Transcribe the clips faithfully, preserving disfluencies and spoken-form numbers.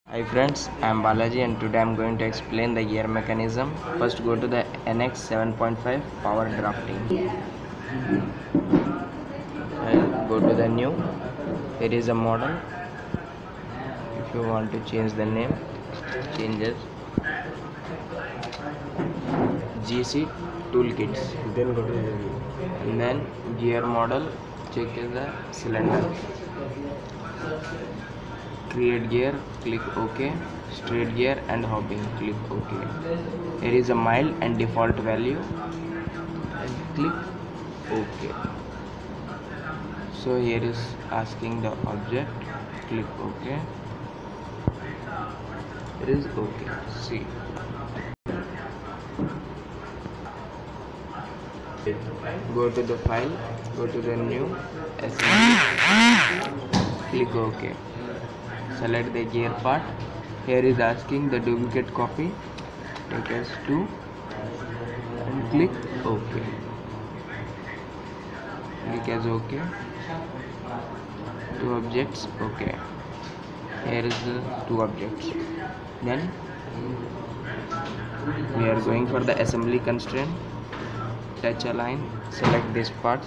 Hi friends, I am Balaji and today I am going to explain the gear mechanism. First go to the N X seven point five power drafting. And go to the new. Here is a model. If you want to change the name, change it. G C toolkits. Then go to the And then gear model, check the cylinder. Create gear, click OK. Straight gear and hopping, click OK. Here is a mild and default value and click OK. So here is asking the object, click OK. It is OK. See. Go to the file, go to the new assembly, click OK. Select the gear part. Here is asking the duplicate copy, take as two and click OK. Click as OK. Two objects, OK. Here is the two objects. Then we are going for the assembly constraint. Touch a line, select this part.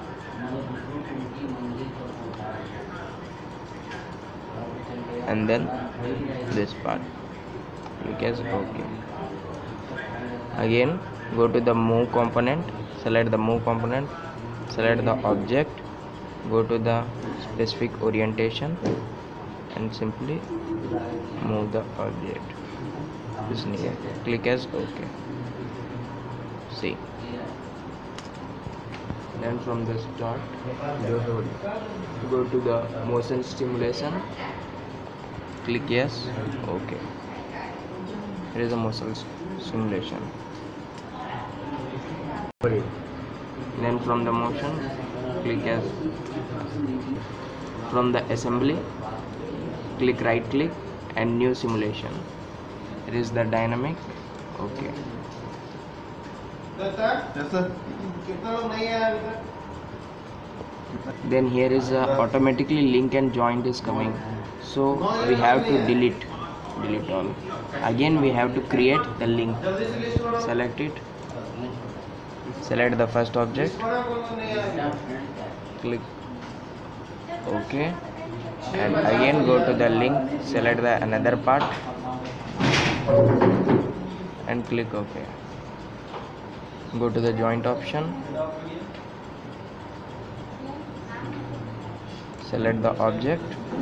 And then this part, click as OK. Again go to the move component, select the move component, select the object, go to the specific orientation and simply move the object. This near, click as OK. See. Then from the start, go to the motion stimulation. Click yes, OK. Here is a motion simulation. Then from the motion, click as. From the assembly, click right click and new simulation. It is the dynamic. OK. Then here is a automatically link and joint is coming, so we have to delete delete all. Again we have to create the link. Select it, select the first object, click OK, and again go to the link, select the another part and click OK. Go to the joint option, select the object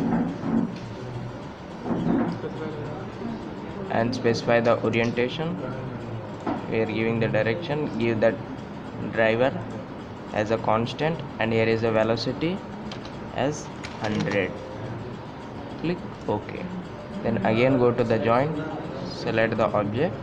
and specify the orientation. We are giving the direction, give that driver as a constant and here is a velocity as one hundred. Click OK. Then again go to the joint, select the object,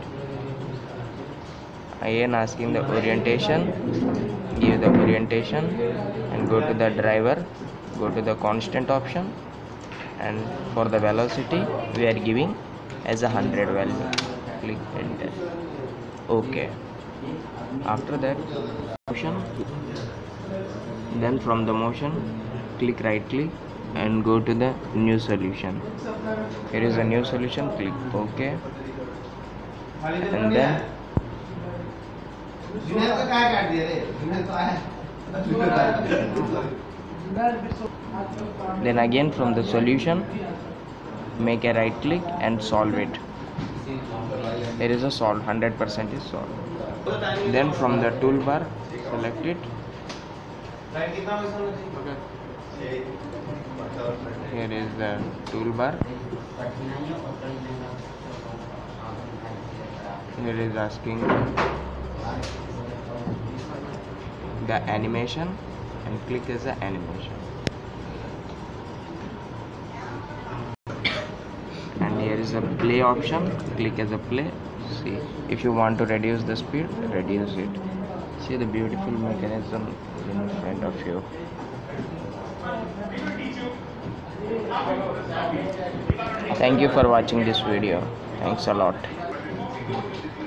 again asking the orientation, give the orientation and go to the driver, go to the constant option and for the velocity we are giving as a one hundred value. Click enter. OK. After that motion, then from the motion click right click and go to the new solution. Here is a new solution, click OK. And then then again from the solution make a right click and solve it. There is a solve, one hundred percent is solved. Then from the toolbar select it. Here is the toolbar. Here is asking the animation and click as the animation. And here is a play option, click as a play. See, if you want to reduce the speed, reduce it. See the beautiful mechanism in front of you. Thank you for watching this video. Thanks a lot.